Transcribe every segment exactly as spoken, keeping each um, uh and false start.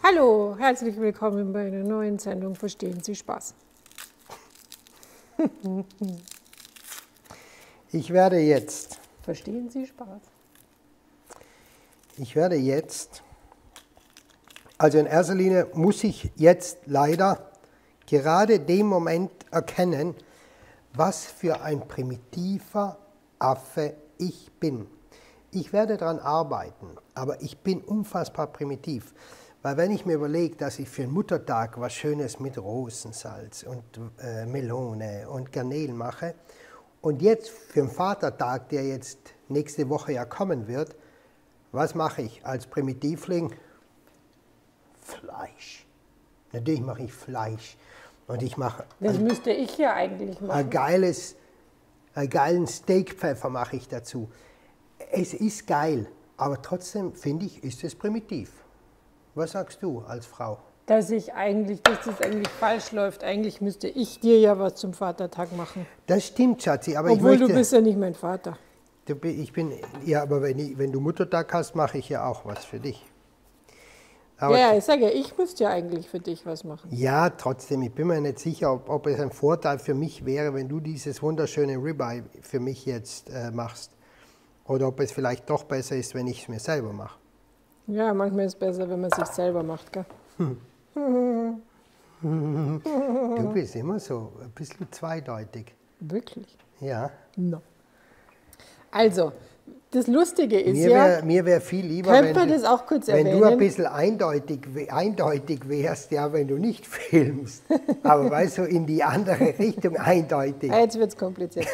Hallo, herzlich willkommen bei einer neuen Sendung Verstehen Sie Spaß. Ich werde jetzt, Verstehen Sie Spaß? ich werde jetzt, also in erster Linie muss ich jetzt leider gerade den Moment erkennen, was für ein primitiver Affe ich bin. Ich werde daran arbeiten, aber ich bin unfassbar primitiv. Weil wenn ich mir überlege, dass ich für den Muttertag was Schönes mit Rosensalz und äh, Melone und Garnelen mache und jetzt für den Vatertag, der jetzt nächste Woche ja kommen wird, was mache ich als Primitivling? Fleisch. Natürlich mache ich Fleisch. Und ich mache Das ein, müsste ich ja eigentlich machen. ein geiles, einen geilen Steakpfeffer mache ich dazu. Es ist geil, aber trotzdem finde ich, ist es primitiv. Was sagst du als Frau? Dass ich eigentlich, dass das eigentlich falsch läuft. Eigentlich müsste ich dir ja was zum Vatertag machen. Das stimmt, Schatzi, aber Obwohl ich möchte... du bist ja nicht mein Vater. Du, ich bin, ja, aber wenn, ich, wenn du Muttertag hast, mache ich ja auch was für dich. Aber Ja, ich sage ja, ich müsste ja eigentlich für dich was machen. Ja, trotzdem, ich bin mir nicht sicher, ob, ob es ein Vorteil für mich wäre, wenn du dieses wunderschöne Ribeye für mich jetzt äh, machst. Oder ob es vielleicht doch besser ist, wenn ich es mir selber mache. Ja, manchmal ist es besser, wenn man es sich selber macht, gell? Du bist immer so ein bisschen zweideutig. Wirklich? Ja. No. Also, das Lustige ist Mir ja, wäre mir wär viel lieber, könnte wenn, man das auch kurz wenn erwähnen? du ein bisschen eindeutig, eindeutig wärst, ja, wenn du nicht filmst. Aber weißt du, in die andere Richtung eindeutig. Ah, jetzt wird es kompliziert.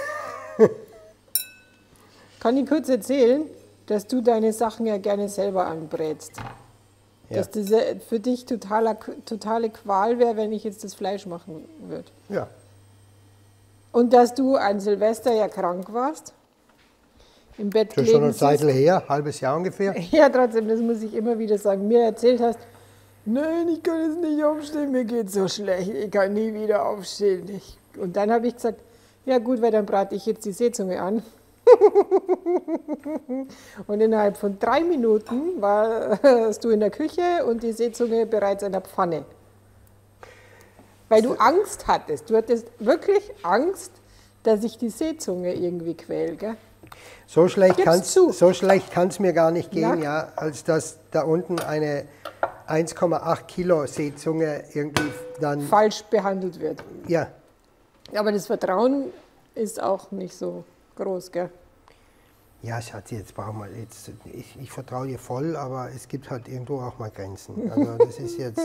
Kann ich kurz erzählen, dass du deine Sachen ja gerne selber anbrätst? Ja. Dass das ja für dich totaler, totale Qual wäre, wenn ich jetzt das Fleisch machen würde. Ja. Und dass du an Silvester ja krank warst, im Bett Das ist schon eine gelegen Zeit bist. her, halbes Jahr ungefähr. Ja, trotzdem, das muss ich immer wieder sagen, mir erzählt hast, nein, ich kann jetzt nicht aufstehen, mir geht so schlecht, ich kann nie wieder aufstehen. Ich, und dann habe ich gesagt, ja gut, weil dann brate ich jetzt die Seezunge an. Und innerhalb von drei Minuten warst du in der Küche und die Seezunge bereits in der Pfanne. Weil du Angst hattest. Du hattest wirklich Angst, dass ich die Seezunge irgendwie quäle, gell? So schlecht Gib's kann's, zu. so schlecht kann es mir gar nicht gehen, Ja. ja, als dass da unten eine eins Komma acht Kilo Seezunge irgendwie dann... Falsch behandelt wird. Ja, Aber das Vertrauen ist auch nicht so groß, gell? ja, Schatzi, jetzt brauchen wir jetzt... Ich, ich vertraue dir voll, aber es gibt halt irgendwo auch mal Grenzen. Also das ist jetzt...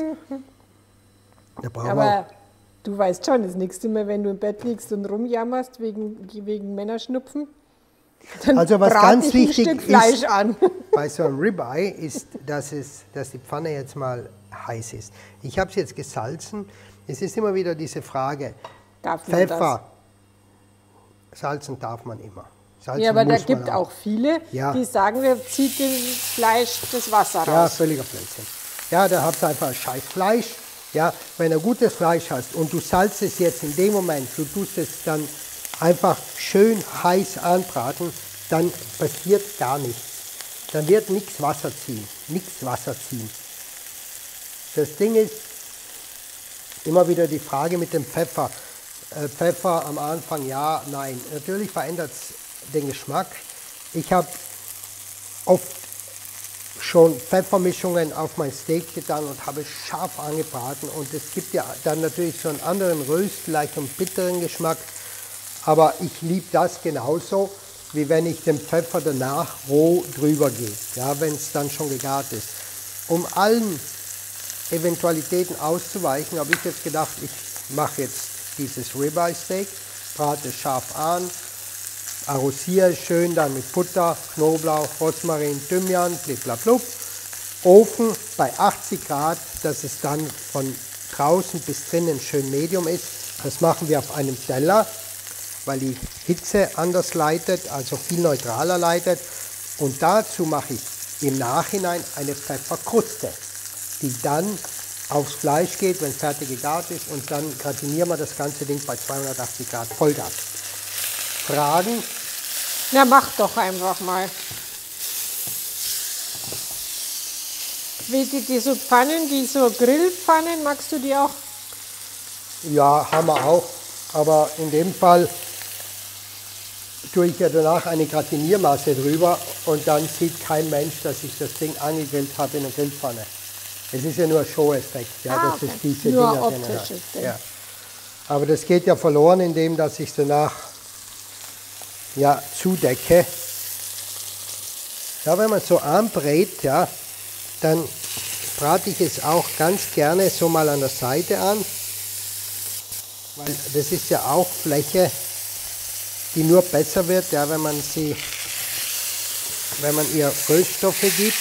Da brauchen wir Aber auch, du weißt schon, das nächste Mal, wenn du im Bett liegst und rumjammerst wegen, wegen Männerschnupfen, dann Also was brate ganz ich wichtig ein Stück Fleisch ist- an. bei so einem Ribeye ist, dass, es, dass die Pfanne jetzt mal heiß ist. Ich habe es jetzt gesalzen. Es ist immer wieder diese Frage, Darf man Pfeffer, salzen darf man immer. das? Salzen Ja, aber da muss man gibt auch viele, Ja. die sagen, wir ziehen dem Fleisch das Wasser Ja, raus. völliger Blödsinn. Ja, da habt ihr einfach scheiß Fleisch. Ja, wenn du gutes Fleisch hast und du salzt es jetzt in dem Moment, du tust es dann einfach schön heiß anbraten, dann passiert gar nichts. Dann wird nichts Wasser ziehen, nichts Wasser ziehen. Das Ding ist immer wieder die Frage mit dem Pfeffer. Äh, Pfeffer am Anfang ja, nein. Natürlich verändert es den Geschmack. Ich habe oft schon Pfeffermischungen auf mein Steak getan und habe es scharf angebraten. Und es gibt ja dann natürlich so einen anderen Röst, vielleicht einen bitteren Geschmack. Aber ich liebe das genauso, wie wenn ich den Pfeffer danach roh drüber gehe, ja, wenn es dann schon gegart ist. Um allen Eventualitäten auszuweichen, habe ich jetzt gedacht, ich mache jetzt dieses Ribeye Steak, brate es scharf an, arrosiere es schön dann mit Butter, Knoblauch, Rosmarin, Thymian, bliblablub. Ofen bei achtzig Grad, dass es dann von draußen bis drinnen schön medium ist. Das machen wir auf einem Teller, weil die Hitze anders leitet, also viel neutraler leitet. Und dazu mache ich im Nachhinein eine Pfefferkruste, die dann aufs Fleisch geht, wenn es fertig gegart ist. Und dann gratinieren wir das ganze Ding bei zweihundertachtzig Grad Vollgas. Fragen? Na, mach doch einfach mal. Wie die, die so Pfannen, die so Grillpfannen, magst du die auch? Ja, haben wir auch. Aber in dem Fall tue ich ja danach eine Gratiniermasse drüber und dann sieht kein Mensch, dass ich das Ding angegrillt habe in der Grillpfanne. Es ist ja nur ein Show-Effekt, ja, Ah, dass okay. es diese Nur Dinger drin optisches hat. Ding. Ja. Aber das geht ja verloren, indem dass ich es danach ja, zudecke. Ja, wenn man so anbrät, ja, dann brate ich es auch ganz gerne so mal an der Seite an, weil das ist ja auch Fläche, die nur besser wird, ja, wenn man sie, wenn man ihr Röststoffe gibt.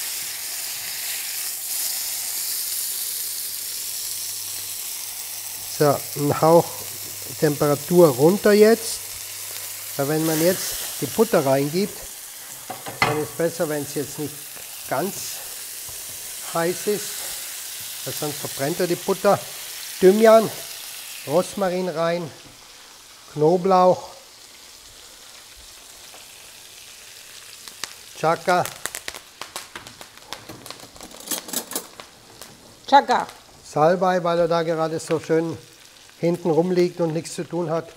So, ein Hauch Temperatur runter jetzt. Weil wenn man jetzt die Butter reingibt, dann ist es besser, wenn es jetzt nicht ganz heiß ist, weil sonst verbrennt er die Butter. Thymian, Rosmarin rein, Knoblauch, Chaka, Chaka. Salbei, weil er da gerade so schön hinten rumliegt und nichts zu tun hat.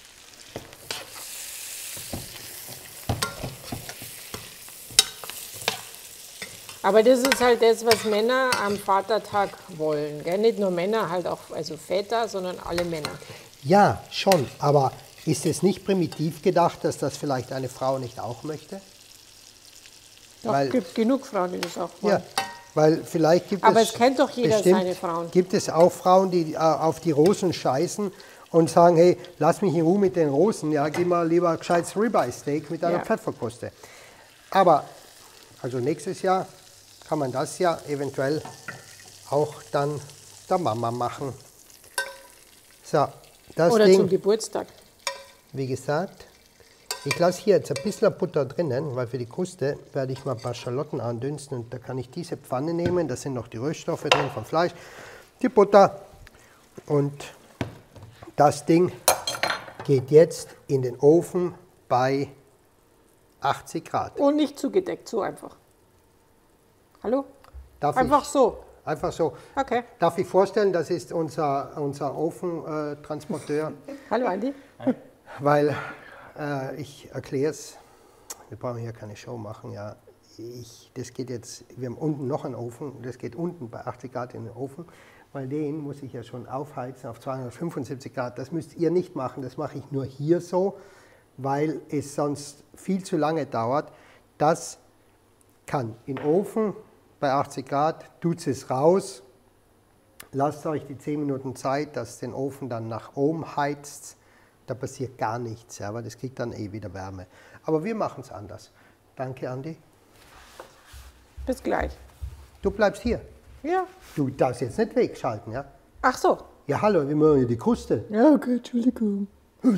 Aber das ist halt das, was Männer am Vatertag wollen. Gell? Nicht nur Männer, halt auch also Väter, sondern alle Männer. Ja, schon, aber ist es nicht primitiv gedacht, dass das vielleicht eine Frau nicht auch möchte? Doch, Weil- es gibt genug Frauen, die das auch wollen. Ja, weil vielleicht gibt Aber es... es kennt doch jeder bestimmt seine Frauen. Gibt es auch Frauen, die äh, auf die Rosen scheißen und sagen, hey, lass mich in Ruhe mit den Rosen, ja, gib mal lieber ein gescheites Ribeye-Steak mit einer Ja. Pfefferkruste. Aber, also nächstes Jahr kann man das ja eventuell auch dann der Mama machen. So, das Oder Ding, zum Geburtstag. wie gesagt, ich lasse hier jetzt ein bisschen Butter drinnen, weil für die Kruste werde ich mal ein paar Schalotten andünsten und da kann ich diese Pfanne nehmen, da sind noch die Röststoffe drin vom Fleisch, die Butter und das Ding geht jetzt in den Ofen bei achtzig Grad. Und nicht zugedeckt, so einfach. Hallo? Darf Einfach ich, so. Einfach so. Okay. Darf ich vorstellen, das ist unser, unser Ofentransporteur, Hallo Andi. weil äh, ich erkläre es, wir brauchen hier keine Show machen, ja. Ich, das geht jetzt, wir haben unten noch einen Ofen, das geht unten bei achtzig Grad in den Ofen, weil den muss ich ja schon aufheizen auf zweihundertfünfundsiebzig Grad. Das müsst ihr nicht machen, das mache ich nur hier so, weil es sonst viel zu lange dauert. Das kann in den Ofen bei achtzig Grad, tut es raus, lasst euch die zehn Minuten Zeit, dass den Ofen dann nach oben heizt. Da passiert gar nichts, ja, weil das kriegt dann eh wieder Wärme. Aber wir machen es anders. Danke, Andi. Bis gleich. Du bleibst hier. Ja. Du darfst jetzt nicht wegschalten, ja? Ach so. Ja, hallo, wir machen ja die Kruste. Ja, okay, Entschuldigung.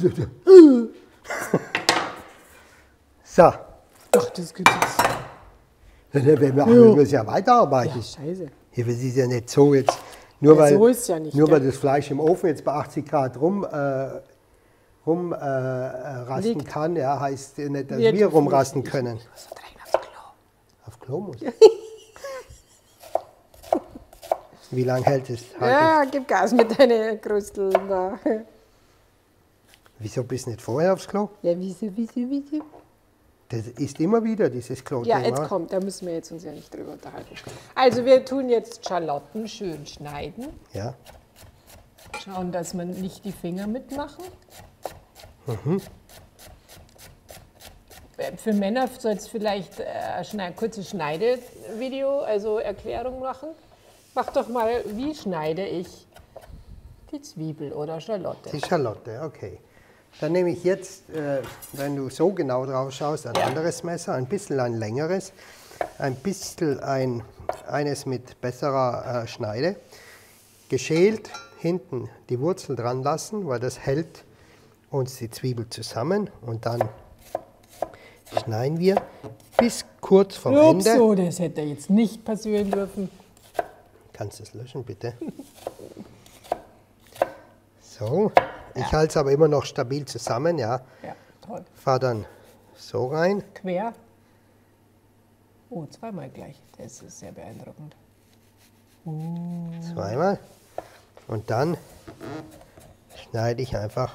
So, Ach, das geht jetzt. wir machen- wir müssen ja weiterarbeiten. Ja, scheiße. Ja, das ist ja nicht so jetzt, nur, Ja, weil, so ist ja nicht, nur weil gell? das Fleisch im Ofen jetzt bei achtzig Grad rum, äh, rum äh, äh, rasten Liegt. kann, ja, heißt ja nicht, dass Wir wir, dürfen rumrasten nicht. können. Ich muss so dringend aufs Klo. Auf Klo muss ich. Wie lange hält es? Halt Ja, gib Gas mit deinen Krusteln da. es. Wieso bist du nicht vorher aufs Klo? Ja, wieso, wieso, wieso? Das ist immer wieder dieses Klo. Ja, jetzt kommt, da müssen wir jetzt uns ja nicht drüber unterhalten. Also wir tun jetzt Schalotten schön schneiden. Ja, Schauen, dass wir nicht die Finger mitmachen. Äh, Für Männer soll es vielleicht äh, ein schneid- kurzes Schneidevideo, also Erklärung machen. Mach doch mal, wie schneide ich die Zwiebel oder Schalotte? die Schalotte, okay. Dann nehme ich jetzt, äh, wenn du so genau drauf schaust, ein Ja. anderes Messer, ein bisschen ein längeres, ein bisschen ein, eines mit besserer äh, Schneide. Geschält, hinten die Wurzel dran lassen, weil das hält uns die Zwiebel zusammen. Und dann schneiden wir bis kurz vom Ups, Ende. so, das hätte jetzt nicht passieren dürfen. Kannst du es löschen, bitte? So, ich halte es aber immer noch stabil zusammen, ja. Ja, toll. Fahr dann so rein. Quer. Oh, zweimal gleich. Das ist sehr beeindruckend. Zweimal. Und dann schneide ich einfach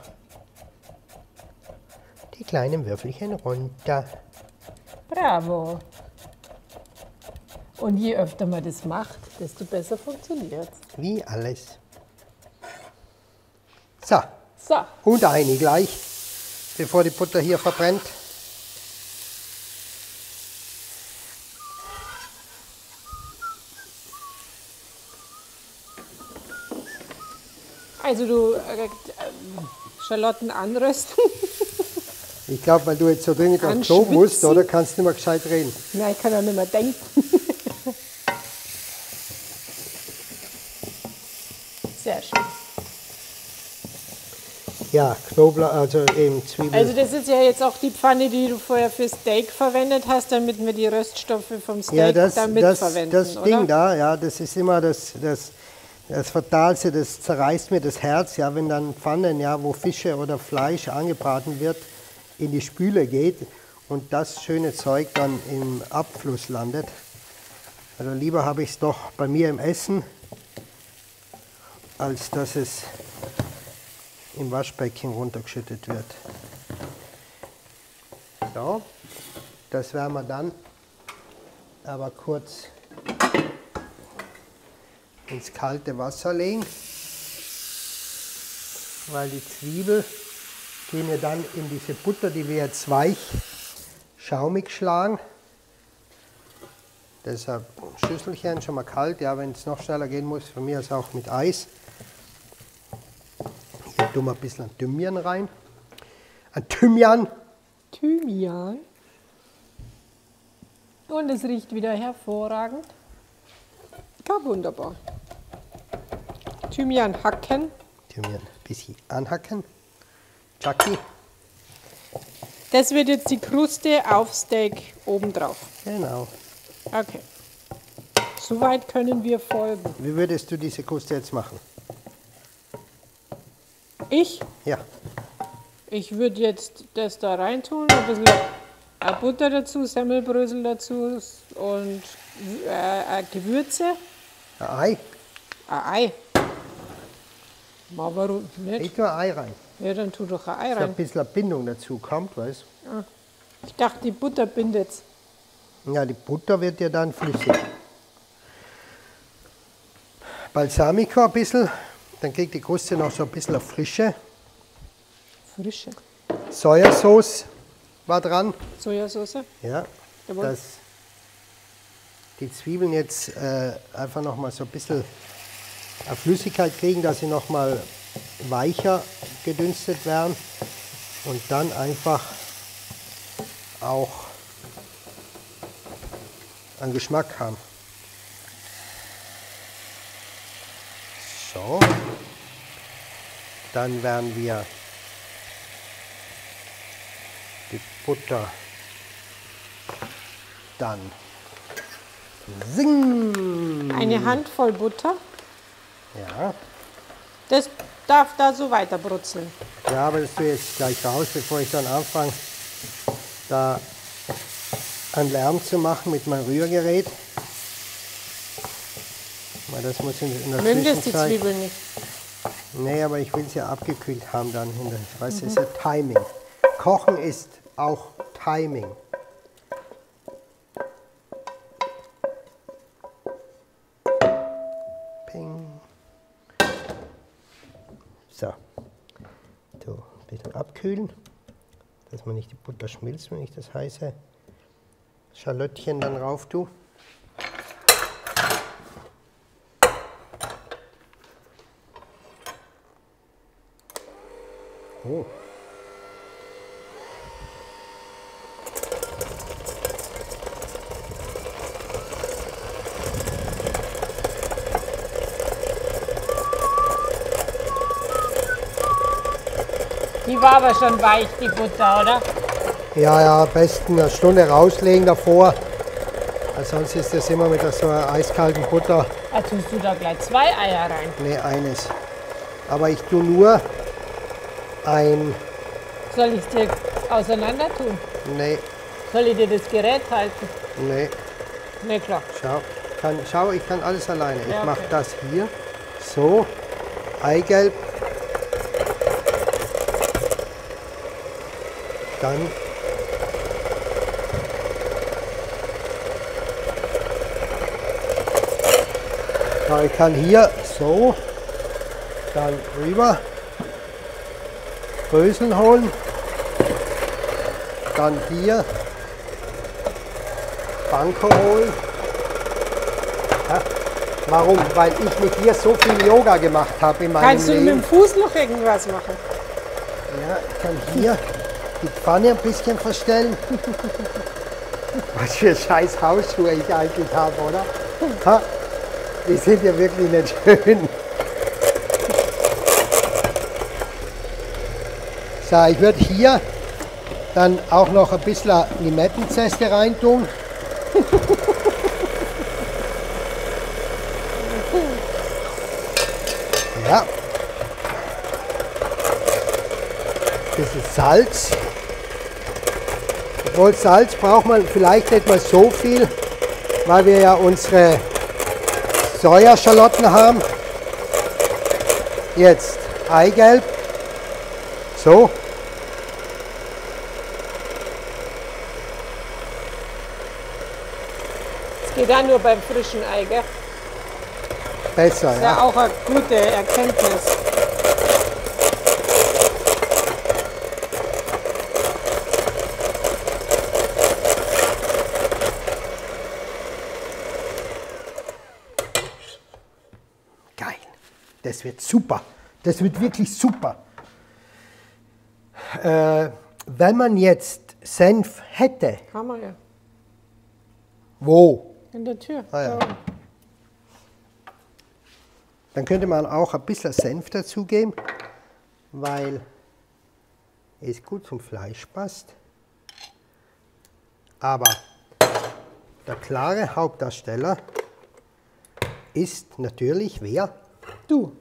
die kleinen Würfelchen runter. Bravo. Und je öfter man das macht, desto besser funktioniert es. Wie alles. So, So, und eine gleich, bevor die Butter hier verbrennt. also du äh, Schalotten anrösten. Ich glaube, weil du jetzt so dringend aufs Klo Anschwitzen. musst, oder kannst du nicht mehr gescheit reden? Ja, ich kann ja nicht mehr denken. Sehr schön. Ja, Knoblauch, also eben Zwiebeln. Also das ist ja jetzt auch die Pfanne, die du vorher für Steak verwendet hast, damit wir die Röststoffe vom Steak ja, das, damit das, verwenden, das oder? Ding da, ja, das ist immer das, das, das Fatalste, das zerreißt mir das Herz, ja, wenn dann Pfannen, ja, wo Fische oder Fleisch angebraten wird, in die Spüle geht und das schöne Zeug dann im Abfluss landet. Also lieber habe ich es doch bei mir im Essen, als dass es im Waschbecken runtergeschüttet wird. So, das werden wir dann aber kurz ins kalte Wasser legen, weil die Zwiebel gehen ja dann in diese Butter, die wir jetzt weich schaumig schlagen. Deshalb Schüsselchen schon mal kalt, ja, wenn es noch schneller gehen muss, von mir aus auch mit Eis. Hier tun wir ein bisschen Thymian rein. Ein Thymian. Thymian. Und es riecht wieder hervorragend. Ja, wunderbar. Thymian hacken. Thymian ein bisschen anhacken. Chucky. Das wird jetzt die Kruste auf Steak obendrauf. Genau. Okay. Soweit können wir folgen. Wie würdest du diese Kruste jetzt machen? Ich, Ja. ich würde jetzt das da reintun, ein bisschen äh, Butter dazu, Semmelbrösel dazu und äh, äh, Gewürze. Ein Ei. Ein Ei. Mal warum nicht? Ich tue ein Ei rein. Ja, dann tu doch ein Ei Dass ein rein. bisschen Bindung dazu kommt, weißt Ich dachte, die Butter bindet's. du? Ja, die Butter wird ja dann flüssig. Balsamico ein bisschen, dann kriegt die Kruste noch so ein bisschen Frische. Frische Sojasauce war dran. Sojasauce. Ja, Jawohl. dass die Zwiebeln jetzt äh, einfach noch mal so ein bisschen eine Flüssigkeit kriegen, dass sie noch mal weicher gedünstet werden und dann einfach auch einen Geschmack haben. So, dann werden wir die Butter dann sing. Eine Handvoll Butter. Ja, Das darf da so weiter brutzeln. ja, aber das tue ich jetzt gleich raus, bevor ich dann anfange, da einen Lärm zu machen mit meinem Rührgerät. Weil das muss in, in der Mögen das die Zwischenzeit. Zwiebeln nicht? Nee, aber ich will es ja abgekühlt haben dann. In der, weißt du, es ist ja Timing. Kochen ist auch Timing. Ping. So. So, ein bisschen abkühlen, dass man nicht die Butter schmilzt, wenn ich das heiße Schalottchen dann rauf tue. Oh. Die war aber schon weich, die Butter, oder? Ja, ja, am besten eine Stunde rauslegen davor. Weil sonst ist das immer mit so einer eiskalten Butter. Da tust du da gleich zwei Eier rein. Ne, eines. Aber ich tue nur ein. Soll ich dir auseinander tun? Ne, Soll ich dir das Gerät halten? ne. Ne, klar. Schau, kann, schau, ich kann alles alleine. Ich Ja, okay. mache das hier. So, Eigelb. Dann ja, ich kann hier so, dann rüber, Bröseln holen, dann hier Panko holen. Ja, warum? Weil ich mit dir so viel Yoga gemacht habe in meinem Kannst du Leben. mit dem Fuß noch irgendwas machen? Ja, ich kann hier die Pfanne ein bisschen verstellen. Was für scheiß Hausschuhe ich eigentlich habe, oder? Ha, die sind ja wirklich nicht schön. So, ich würde hier dann auch noch ein bisschen Limettenzeste reintun. Ja. Bisschen Salz. Obwohl Salz braucht man vielleicht nicht mal so viel, weil wir ja unsere Sojaschalotten haben. Jetzt Eigelb. So. Das geht auch nur beim frischen Ei, gell? Besser, Das ist ja ja. auch eine gute Erkenntnis. Geil. Das wird super. Das wird wirklich super. Äh, wenn man jetzt Senf hätte, Haben wir ja. wo? In der Tür. Ah, ja. Da. Dann könnte man auch ein bisschen Senf dazugeben, weil es gut zum Fleisch passt. Aber der klare Hauptdarsteller ist natürlich wer? Du.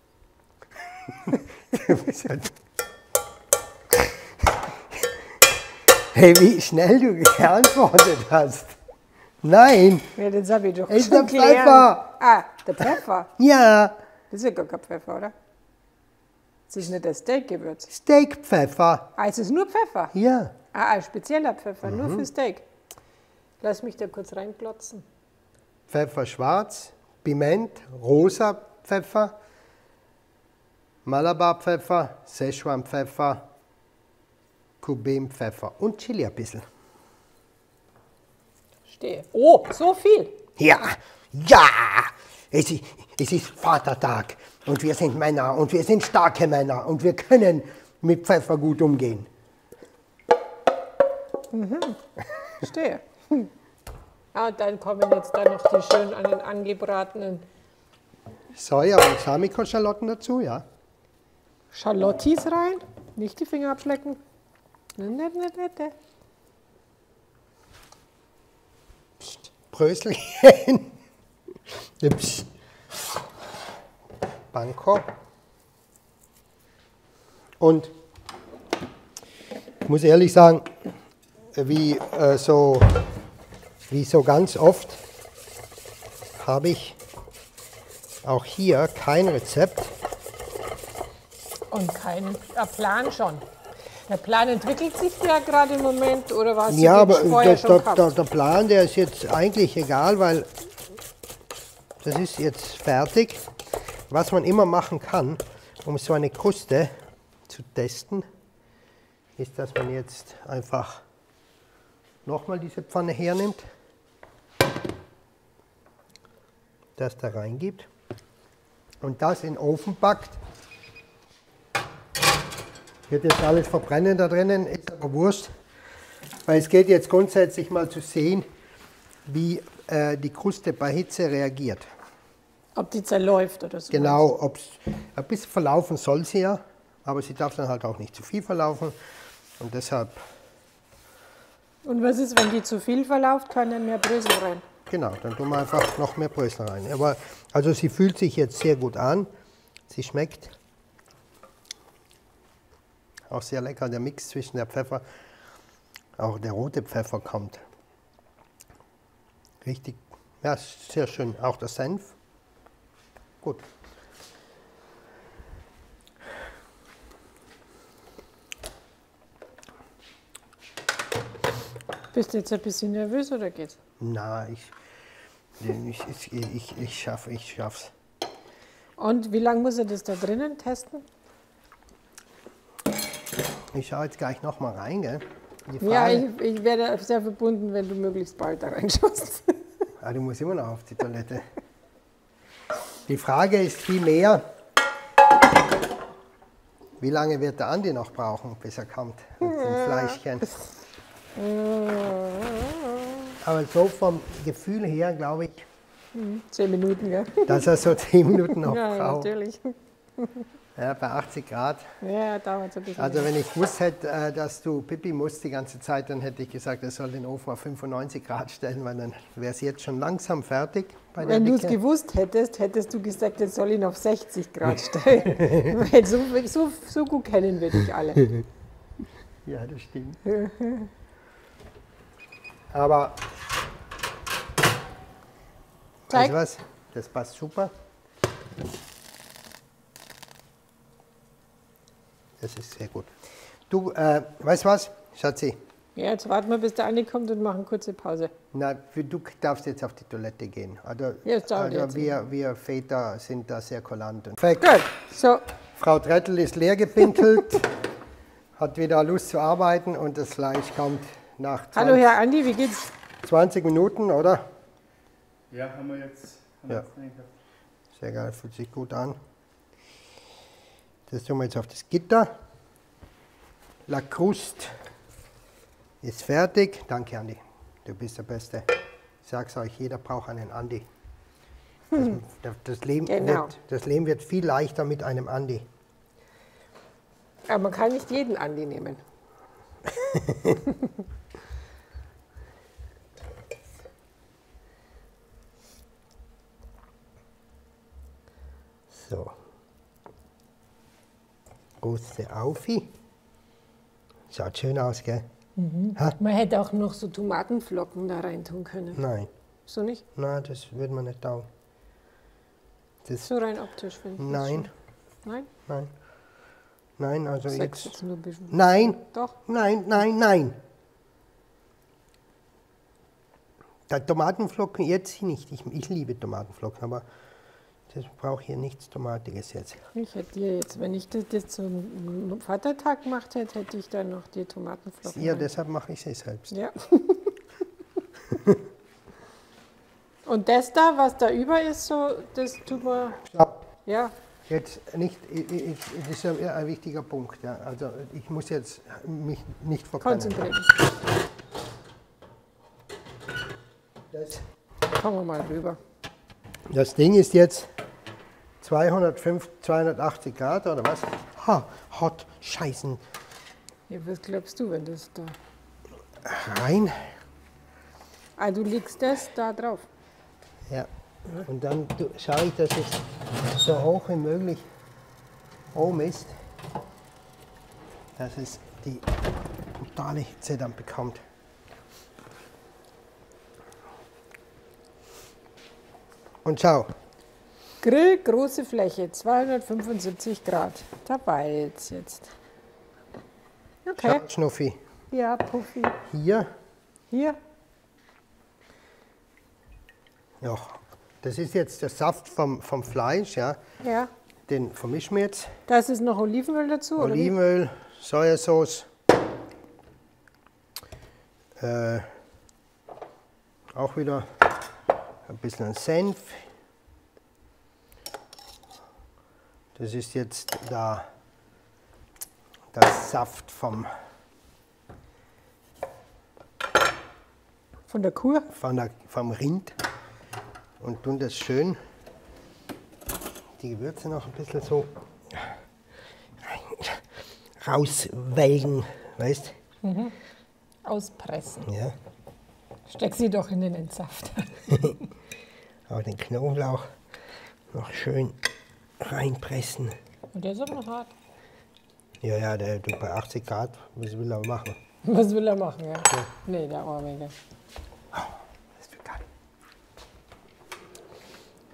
Hey, wie schnell du geantwortet hast. Nein, Ja, das habe ich doch ist schon der gelernt. Pfeffer. Ah, der Pfeffer. Ja, Das ist ja gar kein Pfeffer, oder? Das ist nicht das Steakgewürz. Steakpfeffer. Ah, es ist nur Pfeffer. Ja, Ah, ein spezieller Pfeffer, nur Mhm. für Steak. Lass mich da kurz reinklotzen. Pfeffer schwarz, Piment, rosa Pfeffer, Malabarpfeffer, Szechuanpfeffer, Cubain-Pfeffer und Chili ein bisschen. Stehe. Oh, so viel. Ja, ja, es ist, es ist Vatertag und wir sind Männer und wir sind starke Männer und wir können mit Pfeffer gut umgehen. Stehe. Hm. Ah, und dann kommen jetzt da noch die schön an den angebratenen Soja- und Samiko-Schalotten dazu, ja. Schalottis rein. Nicht die Finger abschlecken. Ne, ne, ne, ne, ne. Bröselchen. Psst. Panko. Und ich muss ehrlich sagen, wie, äh, so, wie so ganz oft habe ich auch hier kein Rezept. Und keinen äh, Plan schon. Der Plan entwickelt sich ja gerade im Moment, oder was? Ja, aber vorher der, schon der, gehabt? der, der Plan, der ist jetzt eigentlich egal, weil das ist jetzt fertig. Was man immer machen kann, um so eine Kruste zu testen, ist, dass man jetzt einfach nochmal diese Pfanne hernimmt, das da reingibt und das in den Ofen packt. Wird jetzt alles verbrennen da drinnen, ist aber wurscht, weil es geht jetzt grundsätzlich mal zu sehen, wie äh, die Kruste bei Hitze reagiert. Ob die zerläuft oder so. Genau, ob's, ein bisschen verlaufen soll sie ja, aber sie darf dann halt auch nicht zu viel verlaufen und deshalb, Und was ist, wenn die zu viel verlauft, kann dann mehr Brösel rein? genau, dann tun wir einfach noch mehr Brösel rein. Aber, also sie fühlt sich jetzt sehr gut an, sie schmeckt auch sehr lecker, der Mix zwischen der Pfeffer, auch der rote Pfeffer kommt Richtig, ja, sehr schön. Auch der Senf. Gut. Bist du jetzt ein bisschen nervös oder geht's? Na, ich, ich, ich, ich, ich, schaff, ich schaff's. Und wie lange muss er das da drinnen testen? Ich schaue jetzt gleich noch mal rein, gell? Die Frage, Ja, ich, ich wäre sehr verbunden, wenn du möglichst bald da reinschaust. ah, du musst immer noch auf die Toilette. Die Frage ist vielmehr, wie lange wird der Andi noch brauchen, bis er kommt mit dem Fleischchen? Aber so vom Gefühl her glaube ich, Zehn Minuten, ja. dass er so zehn Minuten noch Ja, braucht. natürlich. Ja, bei achtzig Grad. Ja, dauert es ein bisschen. Also wenn ich gewusst hätte, äh, dass du Pipi musst die ganze Zeit, dann hätte ich gesagt, er soll den Ofen auf fünfundneunzig Grad stellen, weil dann wäre es jetzt schon langsam fertig. Bei der Wenn du es Dicke. gewusst hättest, hättest du gesagt, jetzt soll ich ihn auf sechzig Grad stellen. Weil so, so, so gut kennen wir dich alle. Ja, das stimmt. Aber, Zeig. weißt du was, das passt super. Das ist sehr gut. Du, äh, weißt du was, Schatzi? Ja, jetzt warten wir, bis der Andi kommt und machen kurze Pause. Na, du darfst jetzt auf die Toilette gehen. Also, Ja, das dauert also jetzt. wir, wir Väter sind da sehr kulant. Und Perfekt. Gut, so. Frau Trettel ist leer gepinkelt, hat wieder Lust zu arbeiten und das Fleisch kommt nach Hallo Herr Andi, wie geht's? zwanzig Minuten, oder? Ja, haben wir jetzt. Haben Ja. wir jetzt eingehabt. Sehr geil, fühlt sich gut an. Das tun wir jetzt auf das Gitter. La Cruste ist fertig. Danke, Andi. Du bist der Beste. Ich sag's euch, jeder braucht einen Andi. Das, das, Leben Genau. wird, das Leben wird viel leichter mit einem Andi. Aber man kann nicht jeden Andi nehmen. So. Große Aufi. Schaut schön aus, gell? Man hätte auch noch so Tomatenflocken da rein tun können. Nein, So nicht? nein, das würde man nicht taugen. Das, So rein optisch finde ich. das nein, schon. Nein? nein, nein, also Ich sag's jetzt. jetzt nur ein bisschen. Nein, Doch. nein, nein, nein. Der Tomatenflocken jetzt nicht. Ich, ich liebe Tomatenflocken, aber das braucht hier nichts Tomatiges jetzt. Ich hätte dir jetzt, wenn ich das jetzt zum Vatertag gemacht hätte, hätte ich dann noch die Tomatenflocken. Ja, rein. deshalb mache ich sie selbst. Ja. Und das da, was da über ist, so, das tut man, Stopp. ja, Jetzt nicht, ich, ich, das ist ja ein wichtiger Punkt. Ja. Also ich muss jetzt mich nicht verbrennen. konzentrieren. Das, Kommen wir mal rüber. das Ding ist jetzt zweihundertfünf, zweihundertachtzig Grad oder was? Ha, hot, scheißen. Ja, was glaubst du, wenn das da... Rein. Ah, du legst das da drauf. Ja. Und dann tu- schaue ich, dass es so hoch wie möglich oben ist, dass es die totale Hitze dann bekommt. Und schau, Grill, große Fläche, zweihundertfünfundsiebzig Grad. Dabei jetzt. jetzt. Okay. schau Schnuffi, Ja, Puffi. hier, Hier. ja, das ist jetzt der Saft vom, vom Fleisch, ja, Ja. den vermischen wir jetzt. Da ist noch Olivenöl dazu, oder wie? Olivenöl, Sojasauce, äh, auch wieder ein bisschen Senf. Das ist jetzt da der Saft vom, Von der Kuh. von der, vom Rind und tun das schön, die Gewürze noch ein bisschen so rauswelgen, weißt Auspressen. du? Ja. Steck sie doch in den Entsaft. Aber den Knoblauch noch schön reinpressen. Und der ist aber noch hart. Ja, ja, der, du bei achtzig Grad, was will er machen? Was will er machen, ja? Nee, der Armige. Das wird geil.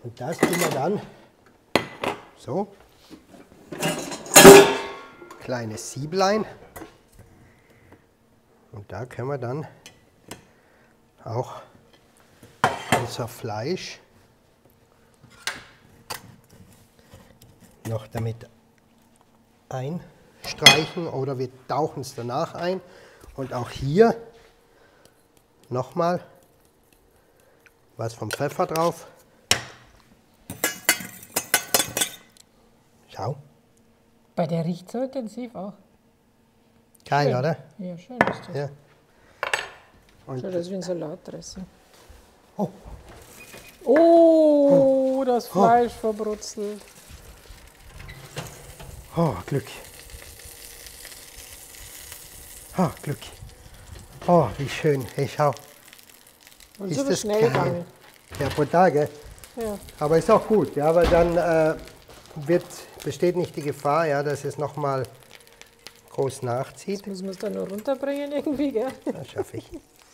Und das tun wir dann so. Kleines Sieblein. Und da können wir dann auch unser Fleisch noch damit einstreichen oder wir tauchen es danach ein. Und auch hier nochmal was vom Pfeffer drauf. Schau. Bei der riecht so intensiv auch. Geil, Schön. oder? Ja, schön ist das. Ja. Und Schau, das ist wie ein Salatdressing. oh, Oh, das Fleisch verbrutzelt. oh, Glück. Oh, Glück. Oh, wie schön. Hey, schau. Und Ist so das schnell geil? gegangen. Ja, brutal, gell? Ja. Aber ist auch gut, ja, weil dann äh, wird, besteht nicht die Gefahr, ja, dass es nochmal groß nachzieht. Jetzt müssen wir es dann nur runterbringen irgendwie, gell? Das schaffe ich.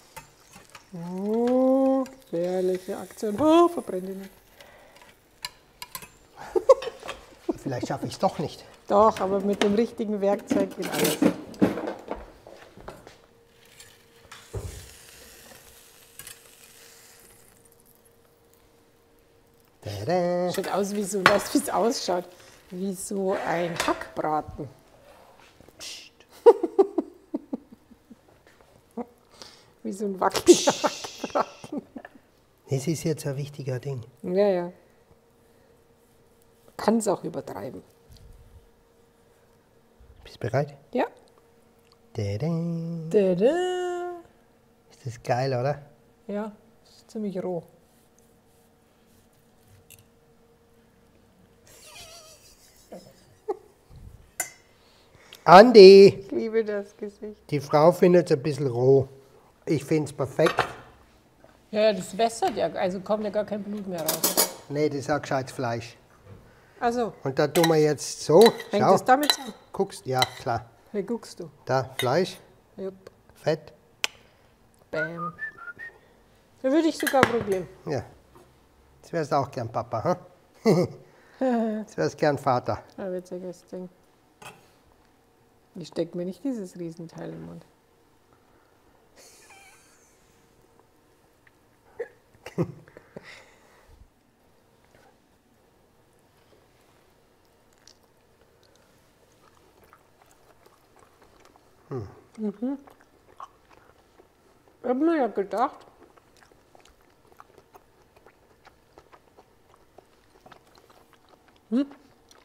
Oh, gefährliche Aktion. Oh, verbrennt ihn nicht. Vielleicht schaffe ich es doch nicht. Doch, aber mit dem richtigen Werkzeug geht alles. Tada. Schaut aus wie so, weißt du, wie es ausschaut? Wie so ein Hackbraten. Psst. Wie so ein wackeliger Hackbraten. Das ist jetzt ein wichtiger Ding. Ja, ja. Kann es auch übertreiben. Bist du bereit? Ja. Tada. Tada. Ist das geil, oder? Ja, ist ziemlich roh. Andi, Ich liebe das Gesicht. die Frau findet es ein bisschen roh. Ich finde es perfekt. Ja, das wässert ja, also kommt ja gar kein Blut mehr raus. Nee, das ist auch gescheites Fleisch. Also, Und da tun wir jetzt so. hängt Schau, das damit zusammen? guckst, ja klar. Wie guckst du? Da, Fleisch, Jupp. Fett. Bam. Da würde ich sogar probieren. Ja. Jetzt wärst du auch gern Papa, hm? Jetzt wärst gern Vater. Ein witziges Ding. Ich stecke mir nicht dieses Riesenteil im Mund. hm. Mhm. Ich habe mir ja gedacht, hm?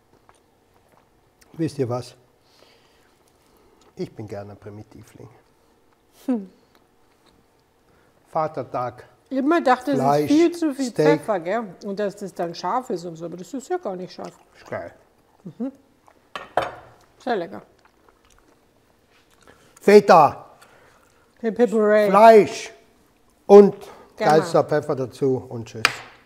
Wisst ihr was? Ich bin gerne Primitivling. Hm. Vatertag. Ich habe mir gedacht, das Fleisch, ist viel zu viel Steak. Pfeffer, gell? Und dass das dann scharf ist und so, aber das ist ja gar nicht scharf. Ist geil. Sehr lecker. Feta, Hey, Pepperoni. Fleisch und Gerne. geilster Pfeffer dazu und tschüss.